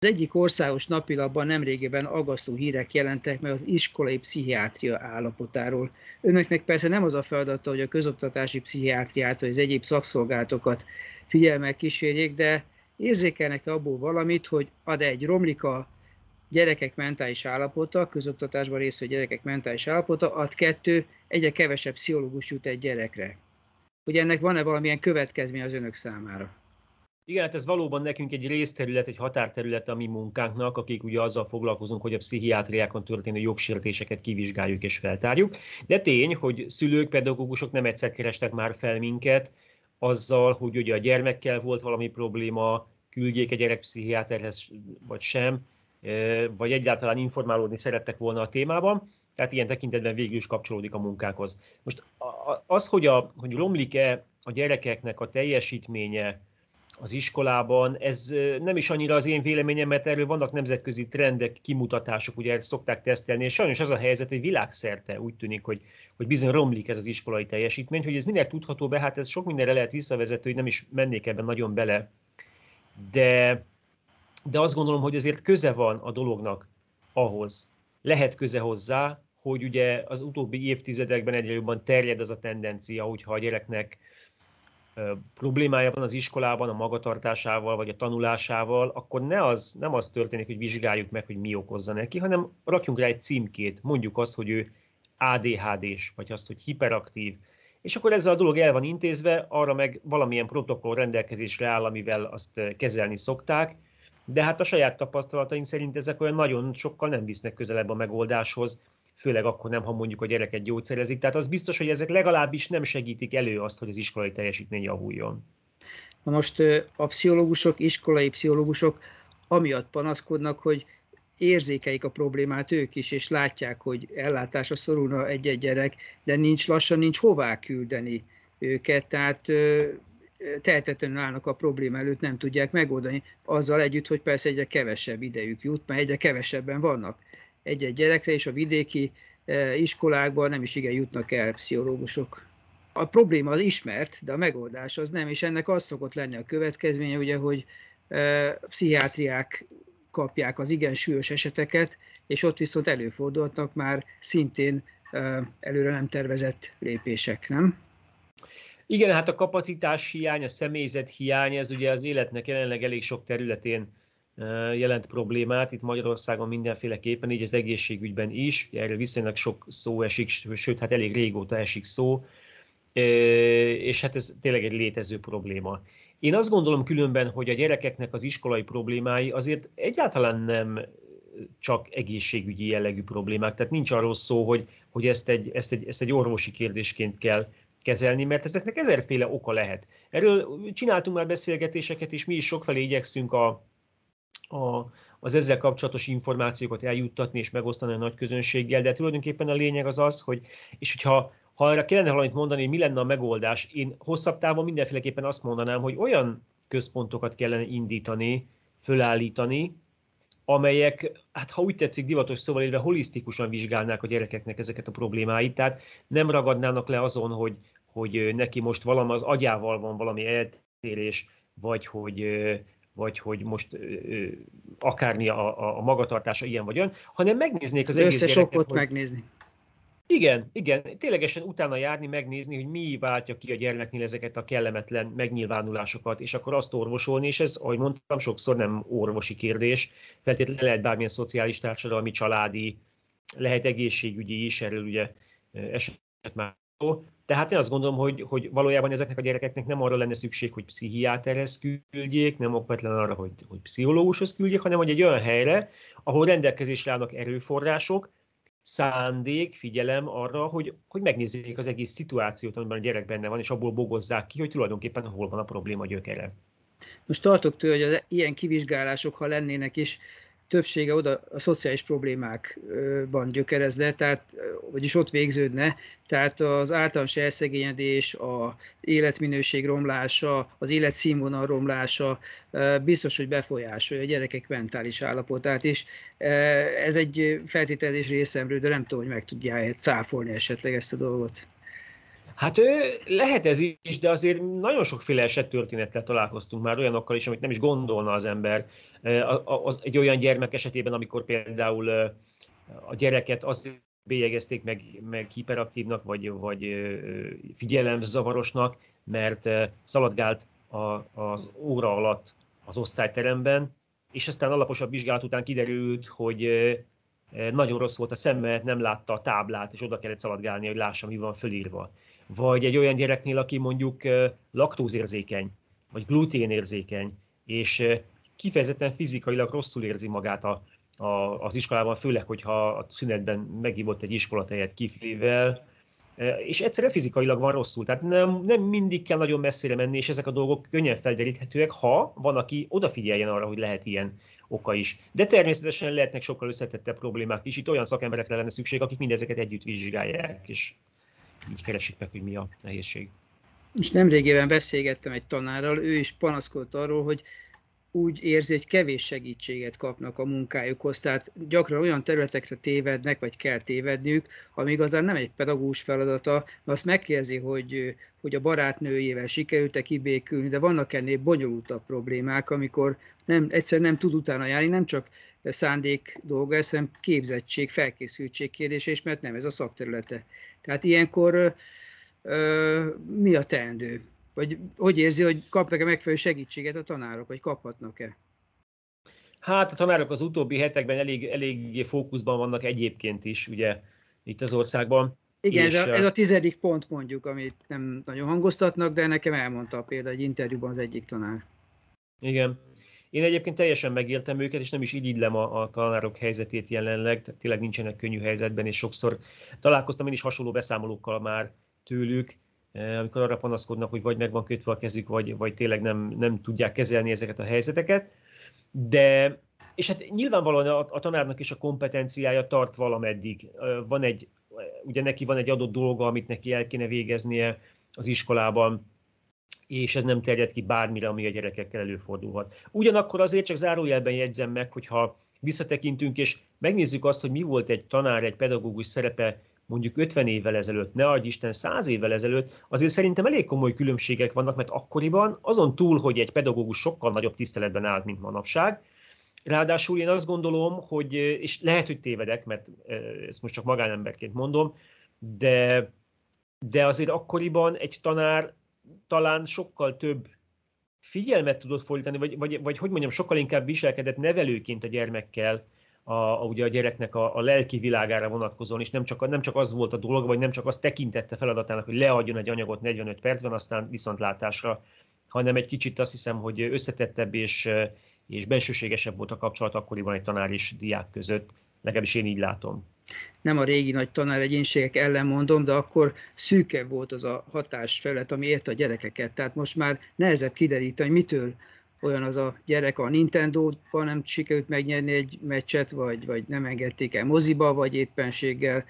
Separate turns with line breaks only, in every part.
Az egyik országos napilapban nemrégiben aggasztó hírek jelentek meg az iskolai pszichiátria állapotáról. Önöknek persze nem az a feladata, hogy a közoktatási pszichiátriát vagy az egyéb szakszolgálatokat figyelemmel kísérjék, de érzékelnek-e abból valamit, hogy romlik a gyerekek mentális állapota, a közoktatásban résztvevő gyerekek mentális állapota, kettő, egyre kevesebb pszichológus jut egy gyerekre. Hogy ennek van-e valamilyen következmény az önök számára?
Igen, hát ez valóban nekünk egy részterület, egy határterület a mi munkánknak, akik ugye azzal foglalkozunk, hogy a pszichiátriákon történő jogsértéseket kivizsgáljuk és feltárjuk. De tény, hogy szülők, pedagógusok nem egyszer kerestek már fel minket azzal, hogy ugye a gyermekkel volt valami probléma, küldjék a gyerekpszichiáterhez vagy sem, vagy egyáltalán informálódni szerettek volna a témában. Tehát ilyen tekintetben végül is kapcsolódik a munkákhoz. Most az, hogy romlik-e a gyerekeknek a teljesítménye az iskolában, ez nem is annyira az én véleményem, mert erről vannak nemzetközi trendek, kimutatások, ugye ezt szokták tesztelni, és sajnos az a helyzet, hogy világszerte úgy tűnik, hogy bizony romlik ez az iskolai teljesítmény, hogy ez minek tudható be, hát ez sok mindenre lehet visszavezető, hogy nem is mennék ebben nagyon bele, de azt gondolom, hogy azért köze van a dolognak ahhoz, lehet köze hozzá, hogy ugye az utóbbi évtizedekben egyre jobban terjed az a tendencia, hogyha a gyereknek problémája van az iskolában, a magatartásával, vagy a tanulásával, akkor nem az történik, hogy vizsgáljuk meg, hogy mi okozza neki, hanem rakjunk rá egy címkét, mondjuk azt, hogy ő ADHD-s, vagy azt, hogy hiperaktív. És akkor ezzel a dolog el van intézve, arra meg valamilyen protokoll rendelkezésre áll, amivel azt kezelni szokták, de hát a saját tapasztalataink szerint ezek olyan nagyon sokkal nem visznek közelebb a megoldáshoz, főleg akkor nem, ha mondjuk a gyereket gyógyszerezik. Tehát az biztos, hogy ezek legalábbis nem segítik elő azt, hogy az iskolai teljesítmény javuljon.
Na most a pszichológusok, iskolai pszichológusok amiatt panaszkodnak, hogy érzékelik a problémát ők is, és látják, hogy ellátásra szorulna egy-egy gyerek, de lassan nincs hová küldeni őket, tehát tehetetlenül állnak a probléma előtt, nem tudják megoldani. Azzal együtt, hogy persze egyre kevesebb idejük jut, mert egyre kevesebben vannak egy-egy gyerekre, és a vidéki iskolákban nem is igen jutnak el pszichológusok. A probléma az ismert, de a megoldás az nem, és ennek az szokott lenni a következménye, ugye, hogy pszichiátriák kapják az igen súlyos eseteket, és ott viszont előfordulhatnak már szintén előre nem tervezett lépések, nem?
Igen, hát a kapacitás hiány, a személyzet hiány, ez ugye az életnek jelenleg elég sok területén jelent problémát, itt Magyarországon mindenféleképpen, így az egészségügyben is, erről viszonylag sok szó esik, sőt, hát elég régóta esik szó, és hát ez tényleg egy létező probléma. Én azt gondolom különben, hogy a gyerekeknek az iskolai problémái azért egyáltalán nem csak egészségügyi jellegű problémák, tehát nincs arról szó, hogy ezt egy orvosi kérdésként kell kezelni, mert ezeknek ezerféle oka lehet. Erről csináltunk már beszélgetéseket, és mi is sokfelé igyekszünk az ezzel kapcsolatos információkat eljuttatni és megosztani a nagy közönséggel, de tulajdonképpen a lényeg az az, hogy, és hogyha arra kellene valamit mondani, mi lenne a megoldás, én hosszabb távon mindenféleképpen azt mondanám, hogy olyan központokat kellene indítani, fölállítani, amelyek, hát ha úgy tetszik, divatos szóval élve holisztikusan vizsgálnák a gyerekeknek ezeket a problémáit, tehát nem ragadnának le azon, hogy neki most valami az agyával van valami eltérés, vagy hogy most akármi a magatartása ilyen vagy olyan, hanem megnéznék az egész gyereket.
Megnézni.
Igen, ténylegesen utána járni, megnézni, hogy mi váltja ki a gyermeknél ezeket a kellemetlen megnyilvánulásokat, és akkor azt orvosolni, és ez, ahogy mondtam, sokszor nem orvosi kérdés, feltétlenül lehet bármilyen szociális, társadalmi, családi, lehet egészségügyi is, erről ugye eset már szó. Tehát én azt gondolom, hogy valójában ezeknek a gyerekeknek nem arra lenne szükség, hogy pszichiáterhez küldjék, nem okvetlen arra, hogy pszichológushoz küldjék, hanem hogy egy olyan helyre, ahol rendelkezésre állnak erőforrások, szándék, figyelem arra, hogy megnézzék az egész szituációt, amiben a gyerek benne van, és abból bogozzák ki, hogy tulajdonképpen hol van a probléma gyökere.
Most tartok tőle, hogy az ilyen kivizsgálások, ha lennének is, többsége oda a szociális problémákban gyökerezne, tehát, vagyis ott végződne, tehát az általános elszegényedés, az életminőség romlása, az életszínvonal romlása biztos, hogy befolyásolja a gyerekek mentális állapotát is. Ez egy feltételezés részemről, de nem tudom, hogy meg tudják cáfolni esetleg ezt a dolgot.
Hát lehet ez is, de azért nagyon sokféle esettörténettel találkoztunk már olyanokkal is, amit nem is gondolna az ember. Egy olyan gyermek esetében, amikor például a gyereket azért bélyegezték meg hiperaktívnak, vagy figyelemzavarosnak, mert szaladgált az óra alatt az osztályteremben, és aztán alaposabb vizsgálat után kiderült, hogy nagyon rossz volt a szeme, nem látta a táblát, és oda kellett szaladgálni, hogy lássa, mi van fölírva. Vagy egy olyan gyereknél, aki mondjuk laktózérzékeny, vagy gluténérzékeny, és kifejezetten fizikailag rosszul érzi magát az iskolában, főleg, hogyha a szünetben megívott egy iskolatejet kiflivel, és egyszerűen fizikailag van rosszul. Tehát nem mindig kell nagyon messzire menni, és ezek a dolgok könnyen felderíthetőek, ha van, aki odafigyeljen arra, hogy lehet ilyen oka is. De természetesen lehetnek sokkal összetettebb problémák is. Itt olyan szakemberekre lenne szükség, akik mindezeket együtt vizsgálják, és így keresik meg, hogy mi a nehézség.
És nemrégében beszélgettem egy tanárral, ő is panaszkodt arról, hogy úgy érzi, hogy kevés segítséget kapnak a munkájukhoz, tehát gyakran olyan területekre tévednek, vagy kell tévedniük, ami igazán nem egy pedagógus feladata, mert azt megkérdezi, hogy a barátnőjével sikerült-e kibékülni, de vannak ennél bonyolultabb problémák, amikor egyszerűen nem tud utána járni, nem csak szándék dolga, hanem képzettség, felkészültség kérdése is, mert nem ez a szakterülete. Tehát ilyenkor mi a teendő? Vagy hogy érzi, hogy kapnak-e megfelelő segítséget a tanárok, vagy kaphatnak-e?
Hát a tanárok az utóbbi hetekben elég fókuszban vannak egyébként is, ugye, itt az országban.
Igen,
És,
ez a 10. pont mondjuk, amit nem nagyon hangoztatnak, de nekem elmondta például egy interjúban az egyik tanár.
Igen. Én egyébként teljesen megéltem őket, és nem is irigylem a tanárok helyzetét jelenleg, tehát tényleg nincsenek könnyű helyzetben, és sokszor találkoztam én is hasonló beszámolókkal már tőlük, amikor arra panaszkodnak, hogy vagy meg van kötve a kezük, vagy tényleg nem tudják kezelni ezeket a helyzeteket. De, és hát nyilvánvalóan a tanárnak is a kompetenciája tart valameddig. Ugye neki van egy adott dolga, amit neki el kéne végeznie az iskolában, és ez nem terjed ki bármire, ami a gyerekekkel előfordulhat. Ugyanakkor azért csak zárójelben jegyzem meg, hogyha visszatekintünk, és megnézzük azt, hogy mi volt egy tanár, egy pedagógus szerepe mondjuk 50 évvel ezelőtt, ne adj Isten 100 évvel ezelőtt, azért szerintem elég komoly különbségek vannak, mert akkoriban azon túl, hogy egy pedagógus sokkal nagyobb tiszteletben állt, mint manapság, ráadásul én azt gondolom, hogy, és lehet, hogy tévedek, mert ezt most csak magánemberként mondom, de azért akkoriban egy tanár talán sokkal több figyelmet tudott fordítani, vagy hogy mondjam, sokkal inkább viselkedett nevelőként a gyermekkel, ugye a gyereknek a lelki világára vonatkozóan, és nem csak az volt a dolog, vagy nem csak azt tekintette feladatának, hogy leadjon egy anyagot 45 percben, aztán viszontlátásra, hanem egy kicsit azt hiszem, hogy összetettebb és bensőségesebb volt a kapcsolat akkoriban egy tanár és diák között, legalábbis én így látom.
Nem a régi nagy tanáregyénségek ellen mondom, de akkor szűkebb volt az a hatásfelület, ami érte a gyerekeket. Tehát most már nehezebb kideríteni, mitől olyan az a gyerek a Nintendo-ban nem sikerült megnyerni egy meccset, vagy nem engedték el moziba, vagy éppenséggel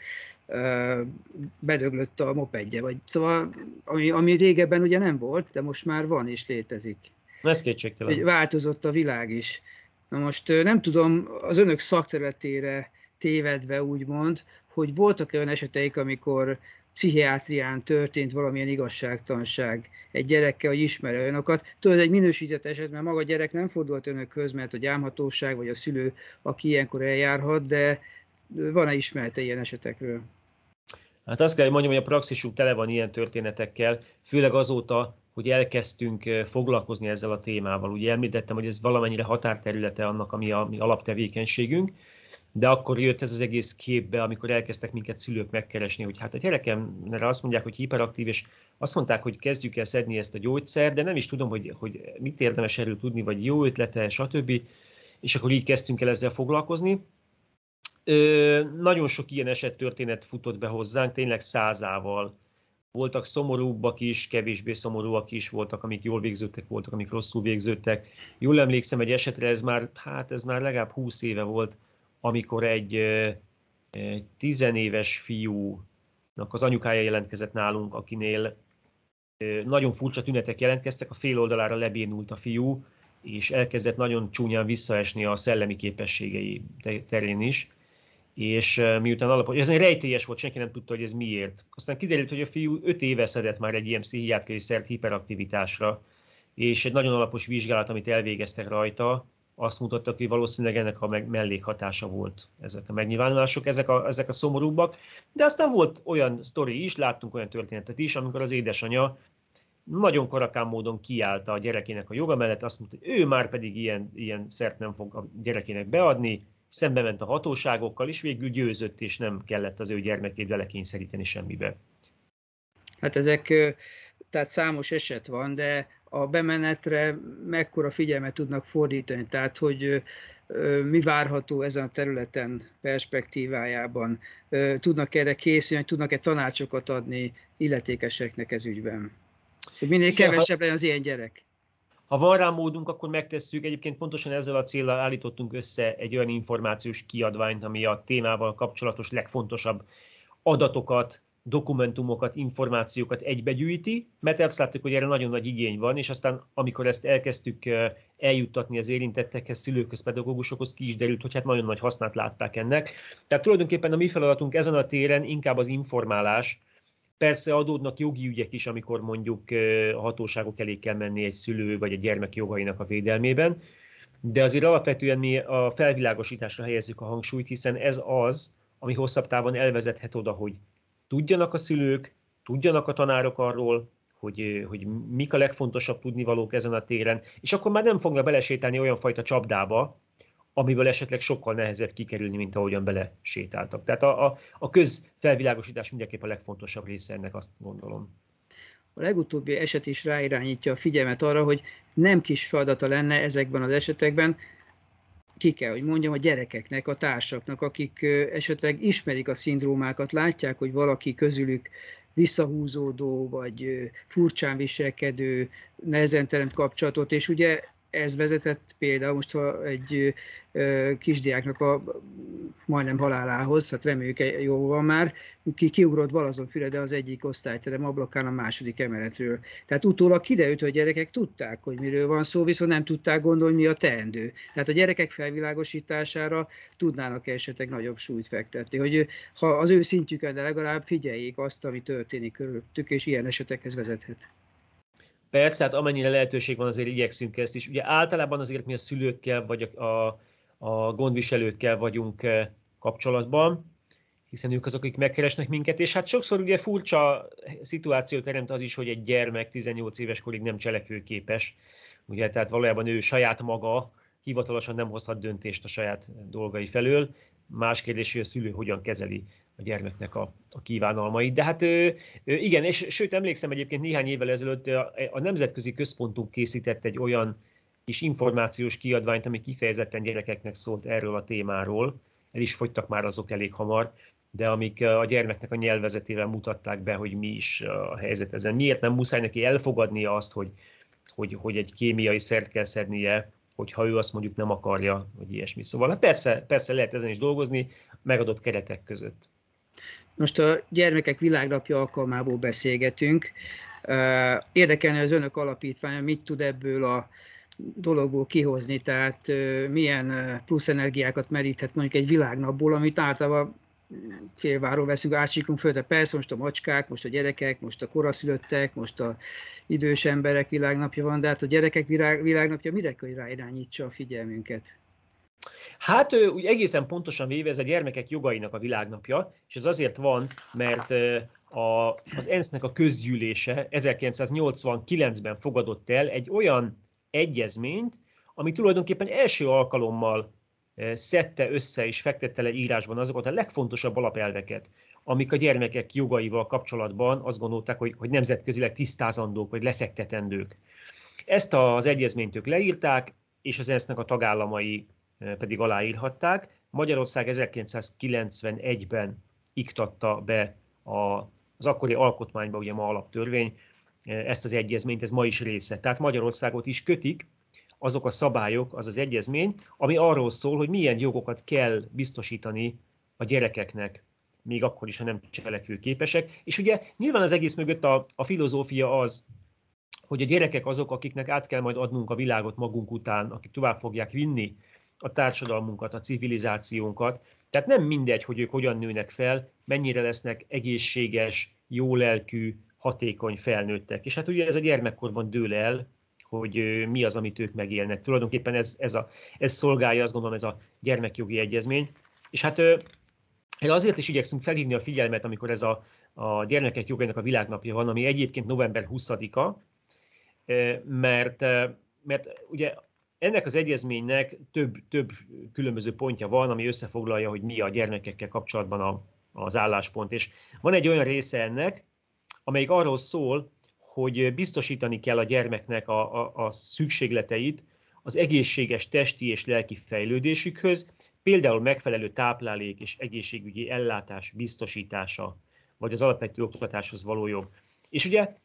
bedöglött a mopedje. Szóval, ami régebben ugye nem volt, de most már van és létezik.
Ez kétségtelen.
Változott a világ is. Na most nem tudom, az önök szakterületére tévedve úgymond, hogy voltak olyan eseteik, amikor pszichiátrián történt valamilyen igazságtalanság egy gyerekkel, hogy ismer olyanokat. Tudod, egy minősített eset, mert maga a gyerek nem fordult önökhöz, mert a gyámhatóság vagy a szülő, aki ilyenkor eljárhat, de van-e ismerete ilyen esetekről?
Hát azt kell, hogy mondjam, hogy a praxisunk tele van ilyen történetekkel, főleg azóta, hogy elkezdtünk foglalkozni ezzel a témával. Ugye említettem, hogy ez valamennyire határterülete annak, ami alaptevékenységünk, de akkor jött ez az egész képbe, amikor elkezdtek minket szülők megkeresni, hogy hát a gyerekemre azt mondják, hogy hiperaktív, és azt mondták, hogy kezdjük el szedni ezt a gyógyszert, de nem is tudom, hogy mit érdemes erről tudni, vagy jó ötlete, stb. És akkor így kezdtünk el ezzel foglalkozni. Nagyon sok ilyen esettörténet futott be hozzánk, tényleg százával. Voltak szomorúbbak is, kevésbé szomorúak is, voltak, amik jól végződtek, voltak, amik rosszul végződtek. Jól emlékszem egy esetre, ez már legalább 20 éve volt, amikor egy 10 éves fiúnak az anyukája jelentkezett nálunk, akinél nagyon furcsa tünetek jelentkeztek, a fél oldalára lebénult a fiú, és elkezdett nagyon csúnyán visszaesni a szellemi képességei terén is. és miután alapos, ez egy rejtélyes volt, senki nem tudta, hogy ez miért. Aztán kiderült, hogy a fiú 5 éve szedett már egy ilyen pszichiátriai szert hiperaktivitásra, és egy nagyon alapos vizsgálat, amit elvégeztek rajta, azt mutatta, hogy valószínűleg ennek a mellékhatása volt ezek a megnyilvánulások, ezek a szomorúbbak. De aztán volt olyan sztori is, láttunk olyan történetet is, amikor az édesanyja nagyon karakán módon kiállta a gyerekének a joga mellett, azt mondta, hogy ő már pedig ilyen szert nem fog a gyerekének beadni, szembe ment a hatóságokkal, és végül győzött, és nem kellett az ő gyermekét belekényszeríteni semmibe.
Hát tehát számos eset van, de a bemenetre mekkora figyelmet tudnak fordítani, tehát hogy mi várható ezen a területen perspektívájában, tudnak erre készülni, tudnak-e tanácsokat adni illetékeseknek ez ügyben? Hogy minél
Igen,
kevesebb legyen az ilyen gyerek.
Ha van rá módunk, akkor megtesszük. Egyébként pontosan ezzel a céllal állítottunk össze egy olyan információs kiadványt, ami a témával kapcsolatos legfontosabb adatokat, dokumentumokat, információkat egybegyűjti, mert azt láttuk, hogy erre nagyon nagy igény van, és aztán amikor ezt elkezdtük eljuttatni az érintettekhez, szülőkhöz, pedagógusokhoz, ki is derült, hogy hát nagyon nagy hasznát látták ennek. Tehát tulajdonképpen a mi feladatunk ezen a téren inkább az informálás. Persze adódnak jogi ügyek is, amikor mondjuk a hatóságok elé kell menni egy szülő vagy egy gyermek jogainak a védelmében, de azért alapvetően mi a felvilágosításra helyezzük a hangsúlyt, hiszen ez az, ami hosszabb távon elvezethet oda, hogy tudjanak a szülők, tudjanak a tanárok arról, hogy mik a legfontosabb tudnivalók ezen a téren, és akkor már nem fognak belesétálni olyan fajta csapdába, amiből esetleg sokkal nehezebb kikerülni, mint ahogyan belesétáltak. Tehát a közfelvilágosítás mindenképp a legfontosabb része ennek, azt gondolom.
A legutóbbi eset is ráirányítja a figyelmet arra, hogy nem kis feladata lenne ezekben az esetekben, ki kell, hogy mondjam, a gyerekeknek, a társaknak, akik esetleg ismerik a szindrómákat, látják, hogy valaki közülük visszahúzódó, vagy furcsán viselkedő, nehezen teremt kapcsolatot, és ugye ez vezetett például most egy kisdiáknak a majdnem halálához, hát reméljük jó van már, kiugrott Balatonfürede az egyik osztályterem ablakán a második emeletről. Tehát utólag kiderült, hogy a gyerekek tudták, hogy miről van szó, viszont nem tudták gondolni, mi a teendő. Tehát a gyerekek felvilágosítására tudnának esetleg nagyobb súlyt fektetni, hogy ha az ő szintjükön, de legalább figyeljék azt, ami történik körülöttük, és ilyen esetekhez vezethet.
Persze, hát amennyire lehetőség van, azért igyekszünk ezt is. Ugye általában azért mi a szülőkkel vagy a gondviselőkkel vagyunk kapcsolatban, hiszen ők azok, akik megkeresnek minket, és hát sokszor ugye furcsa szituációt teremt az is, hogy egy gyermek 18 éves korig nem cselekvőképes, ugye, tehát valójában ő saját maga hivatalosan nem hozhat döntést a saját dolgai felől. Más kérdés, hogy a szülő hogyan kezeli a gyermeknek a kívánalmait. De hát igen, és sőt emlékszem egyébként néhány évvel ezelőtt a Nemzetközi Központunk készített egy olyan kis információs kiadványt, ami kifejezetten gyerekeknek szólt erről a témáról. El is fogytak már azok elég hamar, de amik a gyermeknek a nyelvezetével mutatták be, hogy mi is a helyzet ezen. Miért nem muszáj neki elfogadnia azt, hogy egy kémiai szert kell szednie, hogyha ő azt mondjuk nem akarja, hogy ilyesmi. Szóval hát persze lehet ezen is dolgozni, megadott keretek között.
Most a Gyermekek Világnapja alkalmából beszélgetünk. Érdekelne az önök alapítványa, mit tud ebből a dologból kihozni, tehát milyen plusz energiákat meríthet mondjuk egy világnapból, amit általában félváról veszünk, átsiklunk föl, de persze most a macskák, most a gyerekek, most a koraszülöttek, most a idős emberek világnapja van, de hát a Gyerekek Világnapja mire kell ráirányítsa a figyelmünket?
Hát úgy egészen pontosan véve ez a gyermekek jogainak a világnapja, és ez azért van, mert az ENSZ-nek a közgyűlése 1989-ben fogadott el egy olyan egyezményt, ami tulajdonképpen első alkalommal szedte össze és fektette le írásban azokat a legfontosabb alapelveket, amik a gyermekek jogaival kapcsolatban azt gondolták, hogy nemzetközileg tisztázandók vagy lefektetendők. Ezt az egyezményt ők leírták, és az ENSZ-nek a tagállamai pedig aláírhatták. Magyarország 1991-ben iktatta be az akkori alkotmányba, ugye ma alaptörvény, ezt az egyezményt, ez ma is része. Tehát Magyarországot is kötik azok a szabályok, az az egyezmény, ami arról szól, hogy milyen jogokat kell biztosítani a gyerekeknek, még akkor is, ha nem cselekvőképesek. És ugye nyilván az egész mögött a filozófia az, hogy a gyerekek azok, akiknek át kell majd adnunk a világot magunk után, akik tovább fogják vinni a társadalmunkat, a civilizációnkat. Tehát nem mindegy, hogy ők hogyan nőnek fel, mennyire lesznek egészséges, jólelkű, hatékony felnőttek. És hát ugye ez a gyermekkorban dől el, hogy mi az, amit ők megélnek. Tulajdonképpen ez szolgálja, azt gondolom, ez a gyermekjogi egyezmény. És hát erre azért is igyekszünk felhívni a figyelmet, amikor ez a gyermekek jogainak a világnapja van, ami egyébként november 20-a, mert ugye ennek az egyezménynek több különböző pontja van, ami összefoglalja, hogy mi a gyermekekkel kapcsolatban az álláspont. És van egy olyan része ennek, amelyik arról szól, hogy biztosítani kell a gyermeknek a szükségleteit az egészséges testi és lelki fejlődésükhöz, például megfelelő táplálék és egészségügyi ellátás biztosítása, vagy az alapvető oktatáshoz való jog. És ugye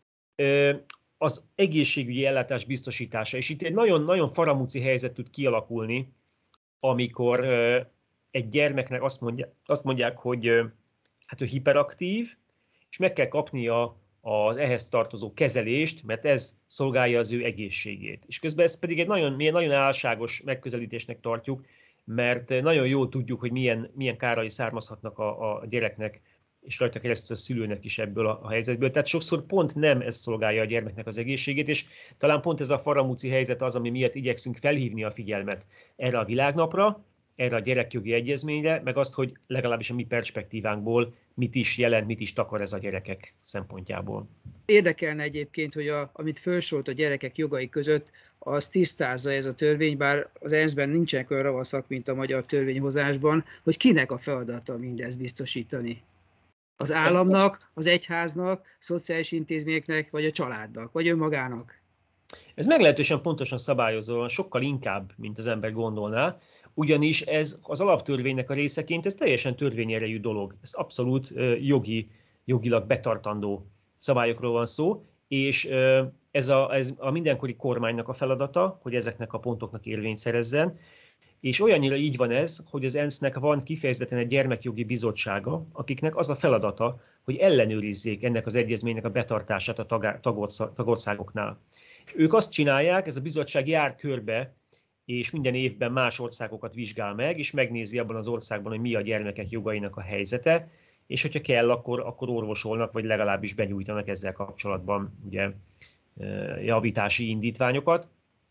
az egészségügyi ellátás biztosítása, és itt egy nagyon faramúci helyzet tud kialakulni, amikor egy gyermeknek azt mondják, hogy hát ő hiperaktív, és meg kell kapnia az ehhez tartozó kezelést, mert ez szolgálja az ő egészségét. És közben ez pedig mi nagyon álságos megközelítésnek tartjuk, mert nagyon jól tudjuk, hogy milyen kárai származhatnak a gyereknek, és rajta keresztül a szülőnek is ebből a helyzetből. Tehát sokszor pont nem ez szolgálja a gyermeknek az egészségét, és talán pont ez a faramúci helyzet az, ami miatt igyekszünk felhívni a figyelmet erre a világnapra, erre a gyerekjogi egyezményre, meg azt, hogy legalábbis a mi perspektívánkból mit is jelent, mit is takar ez a gyerekek szempontjából.
Érdekelne egyébként, hogy amit felsorolt a gyerekek jogai között, az tisztázza ez a törvény, bár az ENSZ-ben nincsenek olyan ravaszak, mint a magyar törvényhozásban, hogy kinek a feladata mindezt biztosítani. Az államnak, az egyháznak, szociális intézményeknek, vagy a családnak, vagy önmagának?
Ez meglehetősen pontosan szabályozóan, sokkal inkább, mint az ember gondolná, ugyanis ez az alaptörvénynek a részeként, ez teljesen törvényerejű dolog. Ez abszolút jogilag betartandó szabályokról van szó, és ez a mindenkori kormánynak a feladata, hogy ezeknek a pontoknak érvényt szerezzen, és olyannyira így van ez, hogy az ENSZ-nek van kifejezetten egy gyermekjogi bizottsága, akiknek az a feladata, hogy ellenőrizzék ennek az egyezménynek a betartását a tagországoknál. Ők azt csinálják, ez a bizottság jár körbe, és minden évben más országokat vizsgál meg, és megnézi abban az országban, hogy mi a gyermekek jogainak a helyzete, és hogyha kell, akkor orvosolnak, vagy legalábbis benyújtanak ezzel kapcsolatban ugye, javítási indítványokat.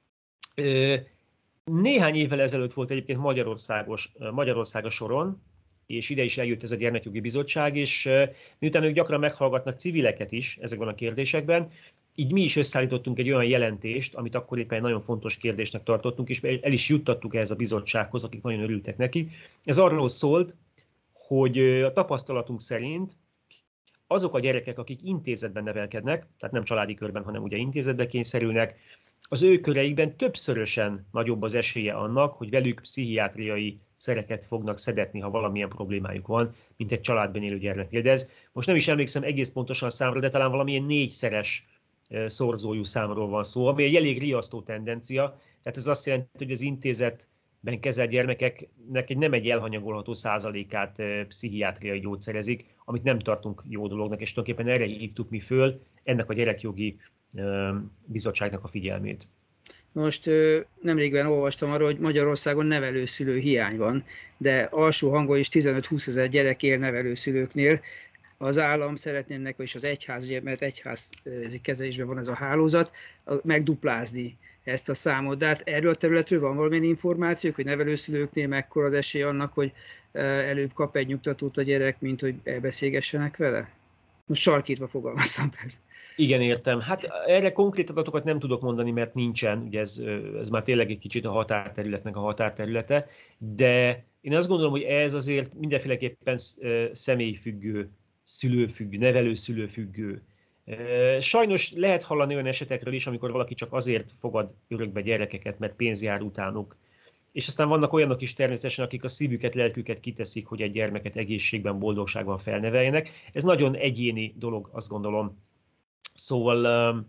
Néhány évvel ezelőtt volt egyébként Magyarország a soron, és ide is eljött ez a Gyermekjogi Bizottság, és miután ők gyakran meghallgatnak civileket is ezekben a kérdésekben, így mi is összeállítottunk egy olyan jelentést, amit akkor éppen egy nagyon fontos kérdésnek tartottunk, és el is juttattuk ehhez a bizottsághoz, akik nagyon örültek neki. Ez arról szólt, hogy a tapasztalatunk szerint azok a gyerekek, akik intézetben nevelkednek, tehát nem családi körben, hanem ugye intézetbe kényszerülnek, az ő köreikben többszörösen nagyobb az esélye annak, hogy velük pszichiátriai szereket fognak szedetni, ha valamilyen problémájuk van, mint egy családban élő gyermeknél. De ez most nem is emlékszem egész pontosan a számra, de talán valamilyen 4-szeres szorzójú számról van szó, ami egy elég riasztó tendencia. Tehát ez azt jelenti, hogy az intézetben kezelt gyermekeknek nem egy elhanyagolható százalékát pszichiátriai gyógyszerezik, amit nem tartunk jó dolognak, és tulajdonképpen erre hívtuk mi föl ennek a gyerekjogi bizottságnak a figyelmét.
Most nemrégben olvastam arról, hogy Magyarországon nevelőszülő hiány van, de alsó hangon is 15-20 ezer gyerek él nevelőszülőknél. Az állam szeretné ennek, és az egyház, ugye, mert egyház kezelésben van ez a hálózat, megduplázni ezt a számot. De hát erről a területről van valamilyen információk, hogy nevelőszülőknél mekkora az esély annak, hogy előbb kap egy nyugtatót a gyerek, mint hogy elbeszélgessenek vele? Most sarkítva fogalmaztam persze.
Igen, értem. Hát erre konkrét adatokat nem tudok mondani, mert nincsen, ugye ez már tényleg egy kicsit a határterületnek a határterülete, de én azt gondolom, hogy ez azért mindenféleképpen személyfüggő, szülőfüggő, nevelőszülőfüggő. Sajnos lehet hallani olyan esetekről is, amikor valaki csak azért fogad örökbe gyerekeket, mert pénz jár utánuk. És aztán vannak olyanok is természetesen, akik a szívüket, lelküket kiteszik, hogy egy gyermeket egészségben, boldogságban felneveljenek. Ez nagyon egyéni dolog, azt gondolom. Szóval,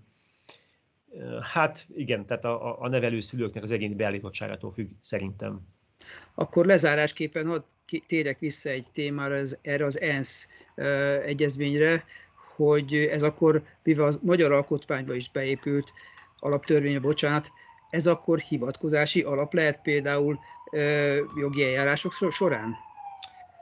hát igen, tehát a nevelőszülőknek az egyéni beállítottságától függ szerintem.
Akkor lezárásképpen hadd térjek vissza egy témára, erre az ENSZ egyezményre, hogy ez akkor, mivel a magyar alkotmányba is beépült, alaptörvénye, bocsánat, ez akkor hivatkozási alap lehet például jogi eljárások során?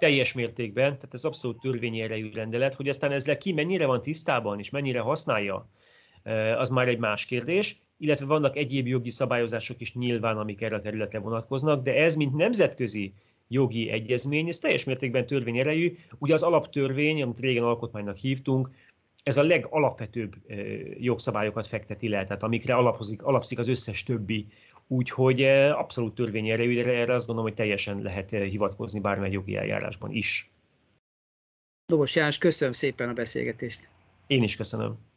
Teljes mértékben, tehát ez abszolút törvényi erejű rendelet, hogy aztán ezzel ki mennyire van tisztában és mennyire használja, az már egy más kérdés, illetve vannak egyéb jogi szabályozások is nyilván, amik erre a területre vonatkoznak, de ez, mint nemzetközi jogi egyezmény, ez teljes mértékben törvényerejű. Ugye az alaptörvény, amit régen alkotmánynak hívtunk, ez a legalapvetőbb jogszabályokat fekteti le, tehát amikre alapszik az összes többi. Úgyhogy abszolút törvényerejű, de erre azt gondolom, hogy teljesen lehet hivatkozni bármely jogi eljárásban is.
Dobos János, köszönöm szépen a beszélgetést.
Én is köszönöm.